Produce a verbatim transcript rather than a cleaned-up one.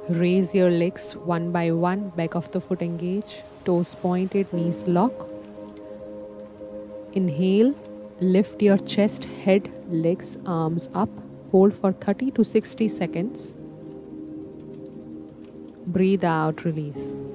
Raise your legs one by one, back of the foot engage, toes pointed, knees lock. Inhale, lift your chest, head, legs, arms up. Hold for thirty to sixty seconds. Breathe out, release.